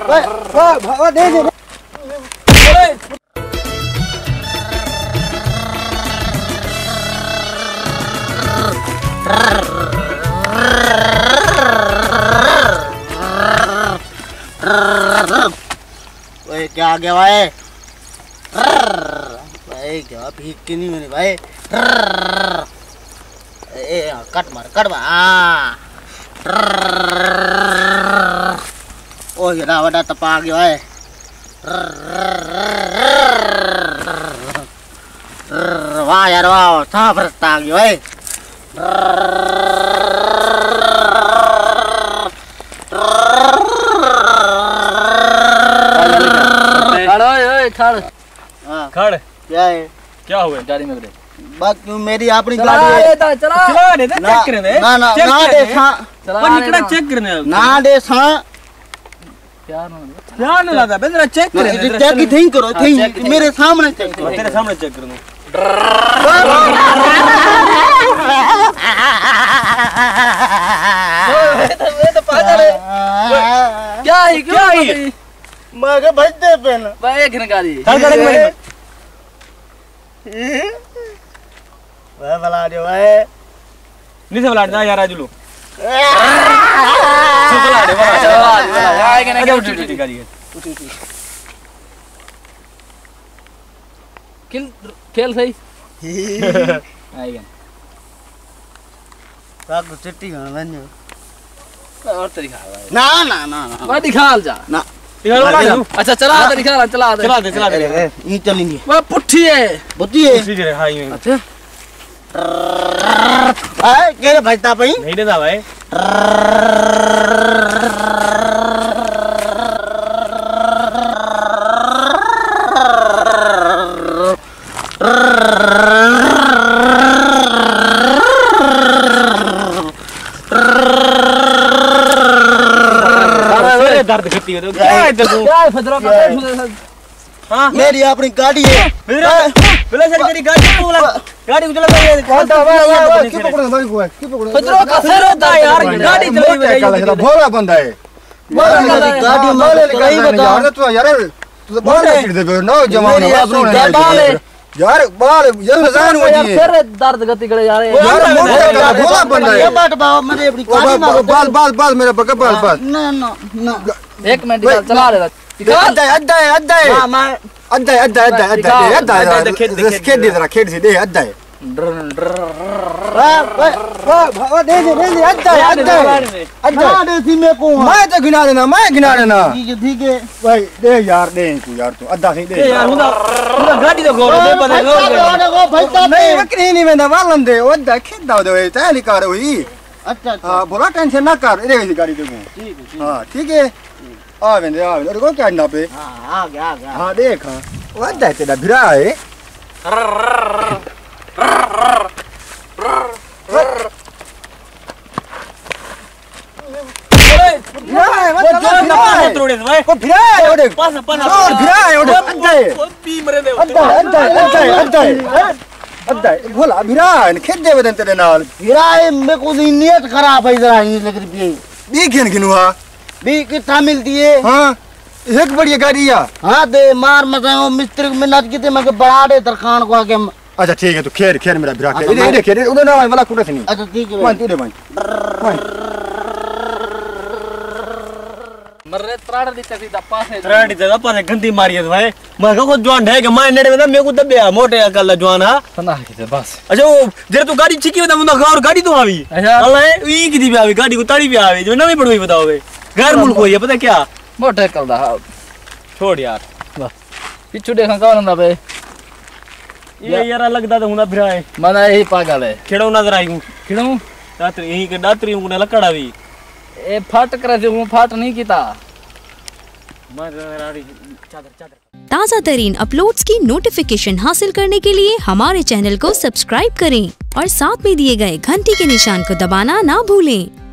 वाह दे दे ओए क्या आ गया भाई? भाई क्या भीख की नहीं मैंने भाई। ए कट मार हाँ। ओ ये ना बड़ा तपा आ गया है। वाह यार वाह साफ रास्ता आ गया है। खड़ खड़ क्या है? क्या हुआ गाड़ी में? बात क्यों मेरी अपनी गाड़ी है। चला दे चेक करने दे ना दे पर निकड़ा चेक करने ना दे क्या ना लगा बे जरा चेक करने चेक ही थिंक करो थिंक मेरे सामने चेक करो। तेरे सामने चेक कर दूं। ये तो पागल है। क्या है मैं के भजते पेन भाई घन गाड़ी वह बला दे भाई नहीं से बला यार आजुलू खेल सही चिट्ठी और तरीका ना ना ना ना दिखा जा ना अच्छा चला दे ये चलेंगे वो पुट्ठी है बुद्धि है हां ये अच्छा भाई केरे भजता पई नहीं देता भाई दर्द करती है तो क्या है तेरे क्या है फजरा का हां मेरी अपनी गाड़ी है बोला सर तेरी गाड़ी को चला भाई की पकड़ो भाई को फजरा का सर होता है यार गाड़ी चलाई भोला बंदा है गाड़ी माले कहीं बता तू यार तू बोल रहा है दे नो जमाने यार बाल ये जान हो जी फिर दर्द गति करे यार भोला बंदा है ये बात बाबा मेरे अपनी गाड़ी मारो बाल मेरा बका बाल ना ना ना एक मिनट चला ले खेड से दे अद्दा मैं तो गिना देना ठीक है भाई दे यार दे तू अद्दा से दे यार गाड़ी तो गोरो दे पता नहीं वकरी नहीं मैं वालन दे अद्दा खेदा दे तैयारी कर हुई अच्छा हां बोला टेंशन ना कर रे गाड़ी देखो हां ठीक है आ वेंदे को क्या ना पे हां आ गया हां देख वो अद्दा तेरा भिरा है भोला भिरा खेत दे बदन तेरे नाल भिरा मेरे को नियत खराब है जरा ये लग रही है बी खेन गिनुआ बी कितना मिलती है हां एक बढ़िया गाड़ी है हां दे मार मत मिस्त्री मिन्नत की मैं बड़ा दे तरखान को आके अच्छा ठीक है तो खेर मेरा भिरा खेर खेर उधर ना वाला कुड़ा से नहीं अच्छा ठीक है मान तेरे मान मरने त्राड़ दी चसी दप्पा से त्राड़ दी दप्पा से गंदी मारी है भाई मैं को जवान है कि मैं नेड़े में मेरे को दबे मोटे अकल जवान हां सना के बस अच्छा वो जरे तू गाड़ी छिकी बता मुंडा और गाड़ी तो आवी अल्लाह ई की दी आवी गाड़ी को ताड़ी भी आवी जो नवी पड़ोई बताओ बे गैर मुल्क होई है पता क्या मोटे अकल दा छोड़ यार बस पिछु देखा कौन ना बे ये यार लगदा तो हुंदा फिरा है मना यही पागल है खेड़ो नजर आई हूं खेड़ो दातरी यही के दातरी हूं ने लकड़ा भी ए फट करे जो हूं फट नहीं कीता ताज़ा तरीन अपलोड्स की नोटिफिकेशन हासिल करने के लिए हमारे चैनल को सब्सक्राइब करें और साथ में दिए गए घंटी के निशान को दबाना ना भूलें।